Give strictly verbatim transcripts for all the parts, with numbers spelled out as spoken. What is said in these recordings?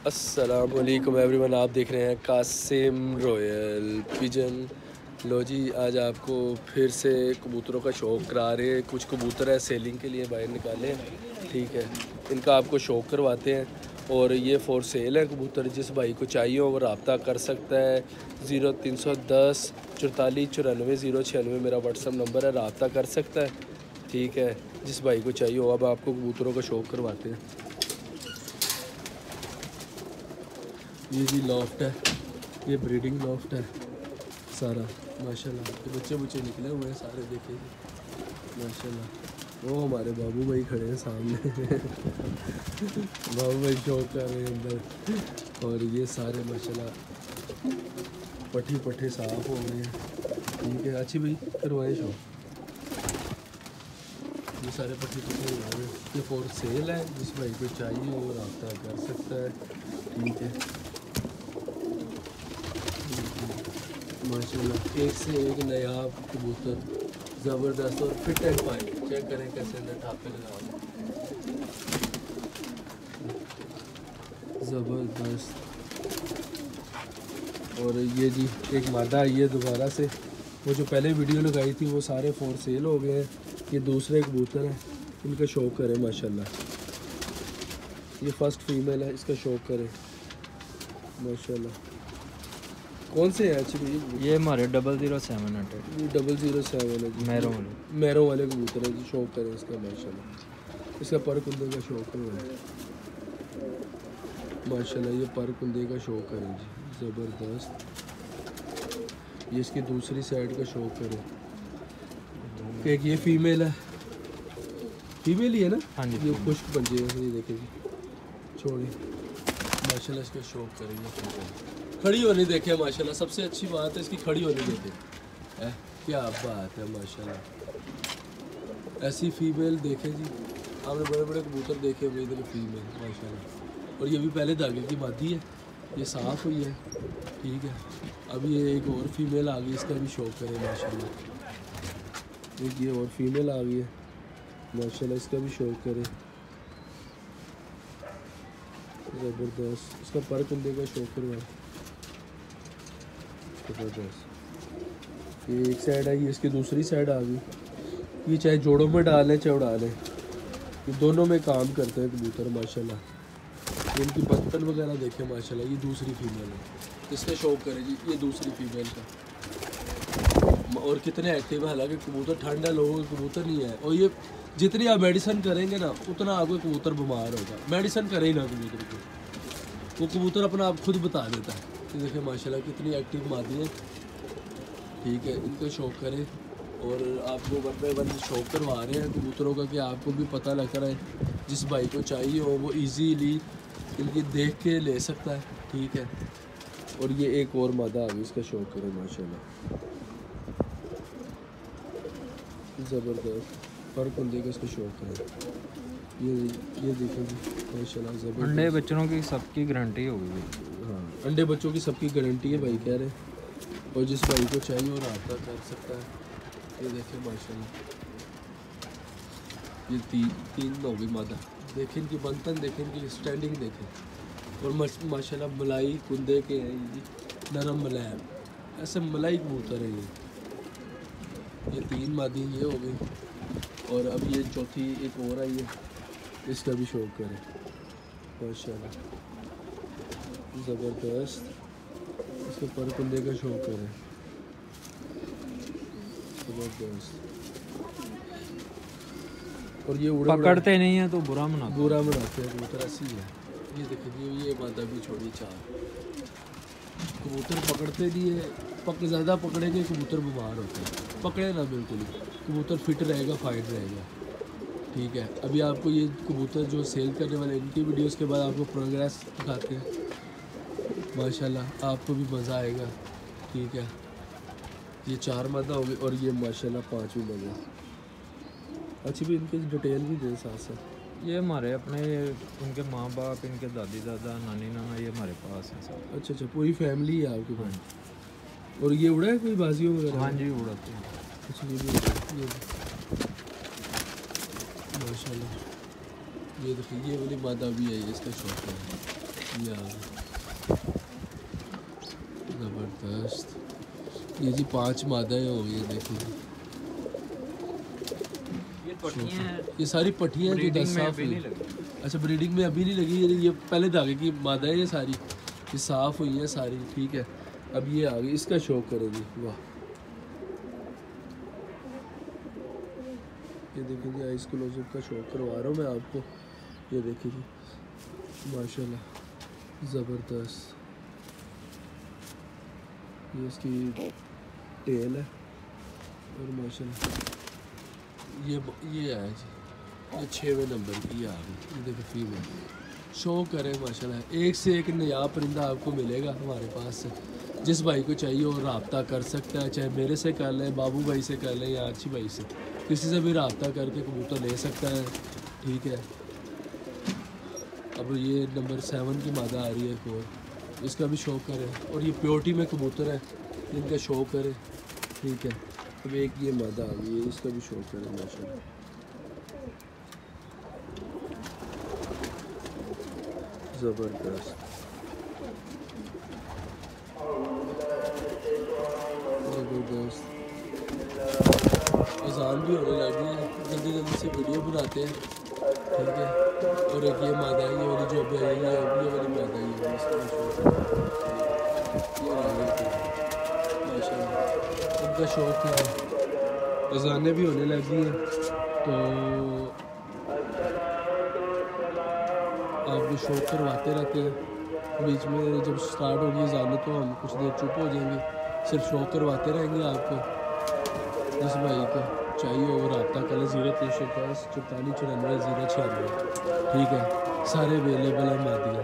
अस्सलाम वालेकुम एवरीवन, आप देख रहे हैं कासिम रॉयल पिजन। लो जी, आज आपको फिर से कबूतरों का शौक़ करा रहे हैं। कुछ कबूतर है सेलिंग के लिए बाहर निकाले, ठीक है, इनका आपको शौक़ करवाते हैं। और ये फॉर सेल है कबूतर, जिस भाई को चाहिए हो वो रब्ता कर सकता है। ज़ीरो तीन सौ दस चौतालीस चौरानवे ज़ीरो छियानवे मेरा व्हाट्सअप नंबर है, रब्ता कर सकता है, ठीक है, जिस भाई को चाहिए हो। अब आपको कबूतरों का शौक़ करवाते हैं। ये जी लॉफ्ट है, ये ब्रीडिंग लॉफ्ट है सारा माशाल्लाह। तो बच्चे बच्चे निकले हुए हैं सारे, देखे जी माशाल्लाह। वो हमारे बाबू भाई खड़े हैं सामने बाबू भाई शौक कर रहे हैं अंदर। और ये सारे माशाल्लाह पट्टी पट्टे साफ हो गए हैं, ठीक है। अच्छी भाई करवाए शौक, ये सारे पट्टी पट्टे हो गए। ये फॉर सेल है, जिस भाई को चाहिए वो रब्ता कर सकता है, ठीक है माशाल्लाह। एक से एक नया कबूतर ज़बरदस्त और फिट एंड फाइन। चेक करें कैसे अंदर ठापे लगा, ज़बरदस्त। और ये जी एक मादा आई है दोबारा से, वो जो पहले वीडियो लगाई थी वो सारे फॉर सेल हो गए हैं। ये दूसरे कबूतर हैं, इनका शौक़ करें माशाल्लाह। ये फर्स्ट फीमेल है, इसका शौक़ करें माशाल्लाह। कौन से हैं अच्छी भाई? ये हमारे डबल ज़ीरो सेवन हंड्रेड ये डबल ज़ीरो सेवन है जी, मैरों वाले मैरों वाले कबूतर है जी। शौक़ करें इसका माशाल्लाह। इसका पर कुंदे का शौक़ है माशाल्लाह। ये पर कुंदे का शौक़ करें जी, ज़बरदस्त। ये इसकी दूसरी साइड का शौक़ करें। एक ये फीमेल है, फीमेल ही है ना? हाँ जी। ये खुश्क पंजे है, ये देखें जी, छोड़ी माशाल्लाह। इसका शौक़ करेंगे, खड़ी होनी देखे माशाल्लाह। सबसे अच्छी बात है इसकी खड़ी होनी देखे, है क्या बात है माशाल्लाह। ऐसी फीमेल देखे जी, आपने बड़े बड़े कबूतर देखे हुए इधर फीमेल माशाल्लाह। और ये भी पहले धागे की मादी है, ये साफ़ हुई है, ठीक है। अब ये एक और फीमेल आ गई, इसका भी शौक़ करें माशाल्लाह। एक ये और फीमेल आ गई है माशाल्लाह, इसका भी शौक़ करें, ज़बरदस्त। इसका पर कुंदे का शौक़ करवाए, ज़बरदस्त। ये एक साइड आई, इसकी दूसरी साइड आ गई। ये चाहे जोड़ों में डालें चाहे उड़ा लें, ये दोनों में काम करते हैं कबूतर माशाल्लाह। इनकी बर्तन वगैरह देखें माशाल्लाह। ये दूसरी फीमेल है, इसका शौक़ करें जी, ये दूसरी फीमेल का। और कितने एक्टिव है, हालांकि कबूतर ठंड है, लोगों के कबूतर नहीं है। और ये जितनी आप मेडिसिन करेंगे ना उतना आपका कबूतर बीमार होगा। मेडिसिन करें ही ना कबूतर को, वो कबूतर अपना आप खुद बता देता है। तो देखिए माशाल्लाह कितनी एक्टिव मादी है, ठीक है। इनका शौक़ करें। और आपको वन बाई वन शौक़ करवा रहे हैं कबूतरों का, कि आपको भी पता लगता रहे, जिस भाई को चाहिए हो वो इजीली इनकी देख के ले सकता है, ठीक है। और ये एक और मादा आ गई, इसका शौक़ करें माशाल्लाह, ज़बरदस्त। पर कुंदे का इसका शौक़ करें। ये ये देखो जी माशाल्लाह, ज़बरदस्त। अंडे बच्चों की सबकी गारंटी होगी। हाँ, अंडे बच्चों की सबकी गारंटी है भाई कह रहे हैं। और जिस भाई को चाहिए वो रब्ता कर सकता है। ये देखें माशाल्लाह, ये तीन तीन हो गई मादा। देखें इनकी बंतन, देखें इनकी स्टैंडिंग देखें। और माशाल्लाह मलाई कुंदे के हैं जी, नरम मुलायम, ऐसे मलाई कबूतर है ये। ये तीन मादी ये हो गई, और अब ये चौथी एक और आई है, इसका भी शौक़ करें माशाल्लाह, ज़बरदस्त। इसके पर कुंदे का शौक़ करें, ज़बरदस्त। और ये उड़ा पकड़ते नहीं है तो बुरा मनाते बुरा मनाते हैं कबूतर, ऐसी है। ये देखिए ये मादा भी छोड़ी चार। कबूतर पकड़ते नहीं है, पक ज़्यादा पकड़ेंगे कबूतर बीमार होते हैं। पकड़े ना बिल्कुल ही, कबूतर फिट रहेगा, फाइट रहेगा, ठीक है। अभी आपको ये कबूतर जो सेल करने वाले इनकी वीडियोस के बाद आपको प्रोग्रेस दिखाते हैं माशाल्लाह, आपको भी मज़ा आएगा, ठीक है। ये चार मादा हो गई, और ये माशाल्लाह पाँचवीं मादा। अच्छी भी इनकी डिटेल भी दे साथ साथ। ये हमारे अपने, इनके माँ बाप, इनके दादी दादा, नानी नाना, ये हमारे पास है सब। अच्छा अच्छा, पूरी फैमिली है आपके पास। और ये उड़ा है कोई बाजियों वगैरह? हाँ जी, उड़ाते हैं। अच्छा, ये भी ये माशाल्लाह। ये देखिए ये वाली मादा भी है, इसका शौक़ है। ये आ गई, ज़बरदस्त। ये जी पांच मादा हो गई, देखिए ये पट्टियाँ ये सारी पट्टियाँ जो ब्रीडिंग दस में साफ अभी हुई। नहीं लगी। अच्छा, ब्रीडिंग में अभी नहीं लगी, ये ये पहले धागे की मादा है, ये सारी ये साफ़ हुई है सारी, ठीक है। अब ये आ गई, इसका शौक करेंगे, वाह। ये देखिए जी, आइस क्लोजअप का शौक करवा रहा हूँ मैं आपको। ये देखिए जी, माशाल्लाह ज़बरदस्त। ये इसकी टेल है और माशाल्लाह ये ये आया जी, ये छवें नंबर की आ गई। ये देखो फीमेल, शो करे माशाल्लाह। एक से एक नया परिंदा आपको मिलेगा हमारे पास से। जिस भाई को चाहिए वो रब्ता कर सकता है, चाहे मेरे से कर ले, बाबू भाई से कर ले, या अच्छी भाई से, किसी से भी रब्ता करके कबूतर ले सकता है, ठीक है। अब ये नंबर सेवन की मादा आ रही है एक और, इसका भी शौक करें। और ये प्योरिटी में कबूतर है, इनका शौक करें, ठीक है। अब एक ये मादा आ गई है, इसका भी शौक करें माशाल्लाह। ज़बरदस्त, ज़बरदस्त। अजान भी होने लगी है, जल्दी जल्दी से वीडियो बनाते हैं, ठीक है। और एक ये मादा है, ये वाली जो अभी आई है, ये ये वाली मादा है, ये इसका भी शौक है। ये माशाल्लाह उनका शौक है। अजानें भी होने लगी हैं, तो आपको शौक करवाते रहते हैं। बीच में जब स्टार्ट होगी अजानें तो हम कुछ देर चुप हो जाएंगे, सिर्फ शौक करवाते रहेंगे आपको। जिस भाई को चाहिए वो रब्ता करें, ज़ीरो तीन सौ इक्कीस चौतालीस चौरानवे ज़ीरो छियानवे, ठीक है। सारे अवेलेबल हैं मादिया।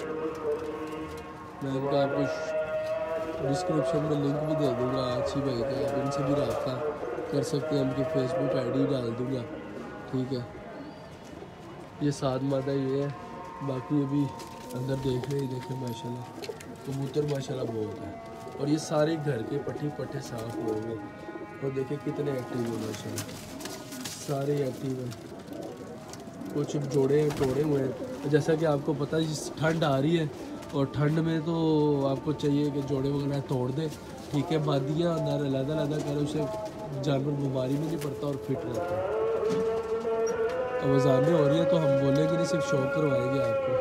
मैं इनका आपको डिस्क्रिप्शन में लिंक भी दे दूँगा, अच्छी भाई का, आप इनसे भी रब्ता कर सकते हैं। उनकी फेसबुक आईडी डाल दूँगा, ठीक है। ये सात मादा ये है, बाकी अभी अंदर देख रहे ही देखें माशाल्लाह कबूतर माशाल्लाह बहुत है। और ये सारे घर के पट्टे पट्टे साफ हुए हुए, और देखें कितने एक्टिव हैं माशाल्लाह, सारे एक्टिव हैं। कुछ जोड़े हैं तोड़े हुए हैं, जैसा कि आपको पता है ठंड आ रही है, और ठंड में तो आपको चाहिए कि जोड़े वगैरह तोड़ दे, ठीक है। बादियाँ अंदर अलग अलग करें, उसे जानवर बीमारी में नहीं पड़ता और फिट रहता है। अब अज़ानें हो रही है तो हम बोलेंगे नहीं, सिर्फ शौक करवाएंगे आपको।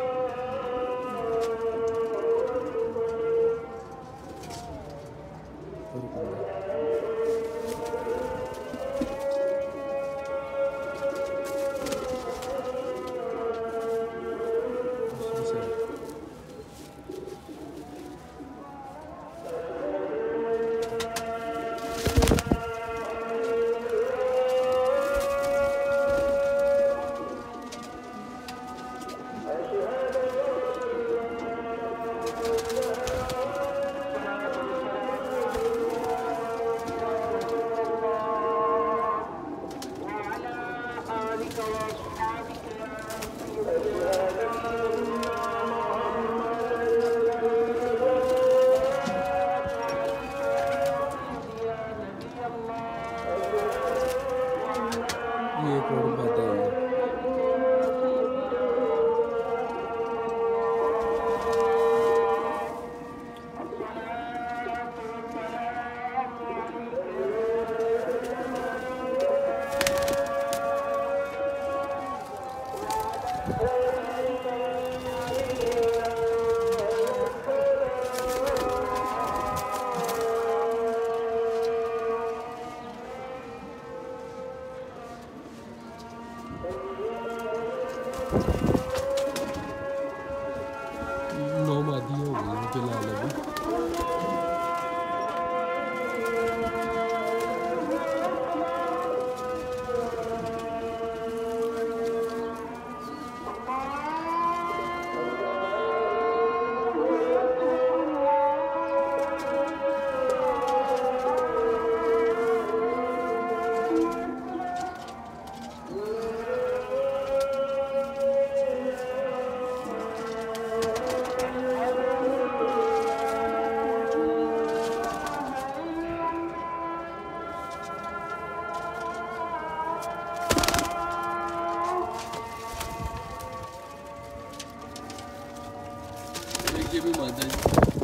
एक ये भी मादा है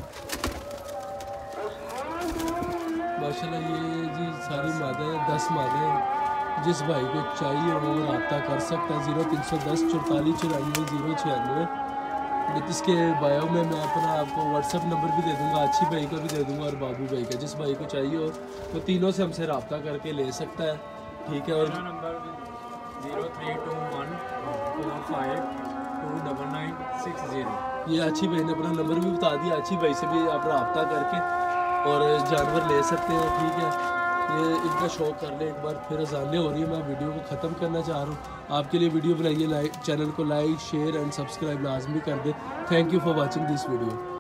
माशाल्लाह। ये जी सारी मादा है, दस मादा है। जिस भाई को चाहिए वो रब्ता कर सकता है। ज़ीरो तीन सौ दस चौतालीस चौरानवे ज़ीरो छियानवे। इसके बायो में मैं अपना आपको व्हाट्सअप नंबर भी दे दूंगा, अच्छी भाई का भी दे दूंगा और बाबू भाई का। जिस भाई को चाहिए हो वो तीनों से हमसे रब्ता करके ले सकता है, ठीक है। और number zero three two one four five two double nine six zero. ये अच्छी भाई ने अपना नंबर भी बता दिया। अच्छी भाई से भी आप रब्ता करके और जानवर ले सकते हैं, ठीक है। ये इनका शौक कर ले एक बार। फिर अजानें हो रही है, मैं वीडियो को ख़त्म करना चाह रहा हूँ। आपके लिए वीडियो बनाइए, लाइक चैनल को लाइक शेयर एंड सब्सक्राइब लाजमी कर दे। Thank you for watching this video.